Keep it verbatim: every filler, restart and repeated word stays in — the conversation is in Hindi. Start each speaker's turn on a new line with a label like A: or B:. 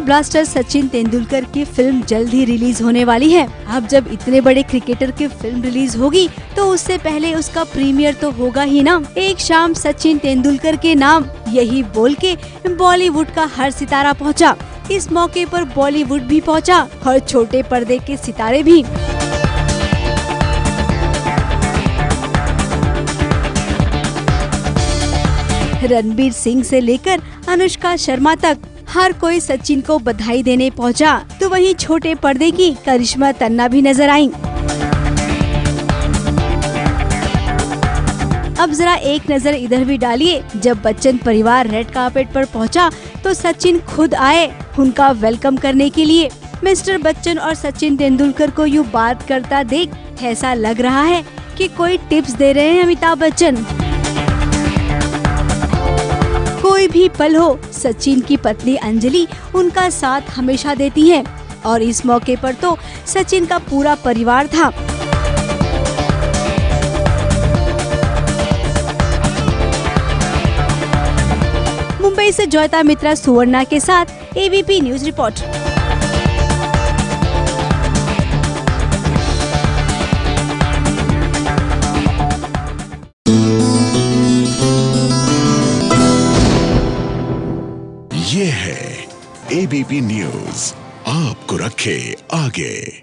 A: ब्लास्टर सचिन तेंदुलकर की फिल्म जल्द ही रिलीज होने वाली है। अब जब इतने बड़े क्रिकेटर की फिल्म रिलीज होगी तो उससे पहले उसका प्रीमियर तो होगा ही ना। एक शाम सचिन तेंदुलकर के नाम यही बोल के बॉलीवुड का हर सितारा पहुंचा। इस मौके पर बॉलीवुड भी पहुंचा और छोटे पर्दे के सितारे भी। रणबीर सिंह से लेकर अनुष्का शर्मा तक हर कोई सचिन को बधाई देने पहुंचा, तो वहीं छोटे पर्दे की करिश्मा तन्ना भी नजर आईं। अब जरा एक नजर इधर भी डालिए। जब बच्चन परिवार रेड कार्पेट पर पहुंचा तो सचिन खुद आए उनका वेलकम करने के लिए। मिस्टर बच्चन और सचिन तेंदुलकर को यूँ बात करता देख ऐसा लग रहा है कि कोई टिप्स दे रहे हैं अमिताभ बच्चन। कोई भी पल हो, सचिन की पत्नी अंजलि उनका साथ हमेशा देती है और इस मौके पर तो सचिन का पूरा परिवार था। मुंबई से ज्योता मित्रा सुवर्णा के साथ एबीपी न्यूज रिपोर्ट।
B: ये है एबीपी न्यूज, आपको रखे आगे।